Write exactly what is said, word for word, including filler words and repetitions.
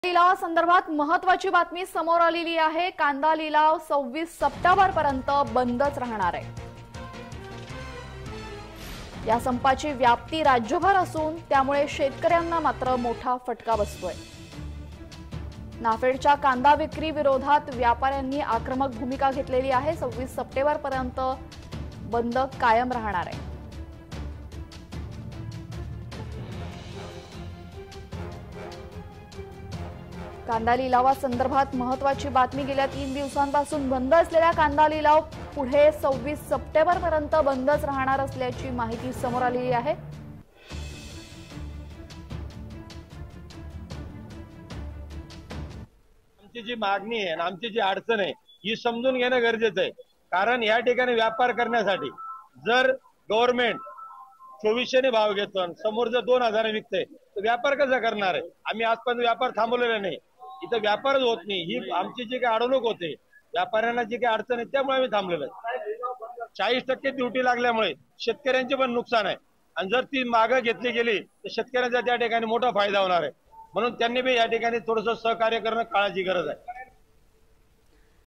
लिलावा संदर्भात महत्त्वाची बातमी समोर आलेली आहे। कांदा लिलाव सव्वीस सप्टेंबर पर्यंत बंदच राहणार आहे। या संपाची व्याप्ती राज्यभर असून त्यामुळे शेतकऱ्यांना मात्र मोठा फटका बसतोय। नाफेडच्या कांदा विक्री विरोधात व्यापाऱ्यांनी आक्रमक भूमिका घेतलेली आहे। सव्वीस सप्टेंबर पर्यंत बंद कायम राहणार आहे। कांदा लिलावा संदर्भात महत्त्वाची बातमी। गेल्या तीन दिवसांपासून बंद असलेला कांदा लिलाव पुढे सव्वीस सप्टेंबर पर्यंत बंदच राहणार असल्याची माहिती समोर आलेली आहे। आमची जी मागणी आहे आणि आमची जी अडचण आहे ही समजून घेणं गरजेचं आहे। कारण या ठिकाणी व्यापार करण्यासाठी जर गव्हर्नमेंट चोवीसशे ने भाव घेतो आणि समोर जर दोन हजार विकते तर व्यापार कसा करणार आहे। आम्ही आजपर्यंत व्यापार थांबवलेला नाही, इथं व्यापारच होत नाही। ही आमची जी काही अडवणूक होते व्यापाऱ्यांना जी काही अडचण आहे त्यामुळे आम्ही थांबलेलो आहे। चाळीस टक्के ड्युटी लागल्यामुळे शेतकऱ्यांचे पण नुकसान आहे आणि जर ती मागं घेतली गेली तर शेतकऱ्यांचा त्या ठिकाणी मोठा फायदा होणार आहे। म्हणून त्यांनी बी या ठिकाणी थोडंसं सहकार्य करणं काळाची गरज आहे।